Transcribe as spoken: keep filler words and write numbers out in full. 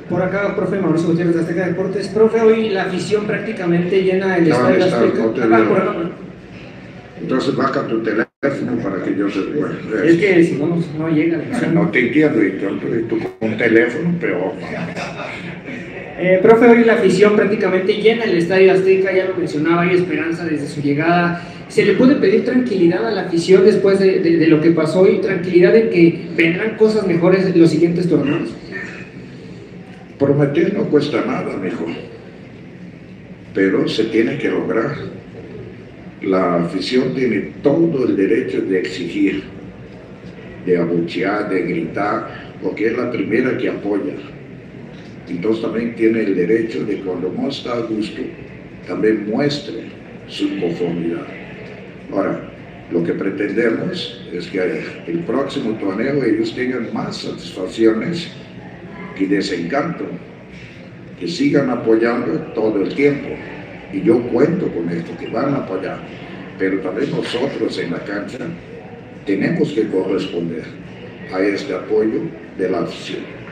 Por acá, profe Mauricio Gutiérrez de Azteca Deportes. Profe, hoy la afición prácticamente llena el No, estadio está, Azteca. no te Ah, veo. por acá, por acá. Entonces baja tu teléfono para que yo te bueno, Es que si no, no, no llega. no te entiendo, y tú, y tú con un teléfono peor. Eh, profe, hoy la afición prácticamente llena el estadio Azteca, ya lo mencionaba, hay esperanza desde su llegada. ¿Se le puede pedir tranquilidad a la afición después de, de, de lo que pasó y tranquilidad en que vendrán cosas mejores en los siguientes torneos? Prometer no cuesta nada, mijo, pero se tiene que lograr. La afición tiene todo el derecho de exigir, de abuchear, de gritar, porque es la primera que apoya. Entonces también tiene el derecho de, cuando no está a gusto, también muestre su conformidad. Ahora, lo que pretendemos es que el próximo torneo ellos tengan más satisfacciones que desencanto, que sigan apoyando todo el tiempo. Y yo cuento con esto, que van a apoyar. Pero también nosotros en la cancha tenemos que corresponder a este apoyo de la afición.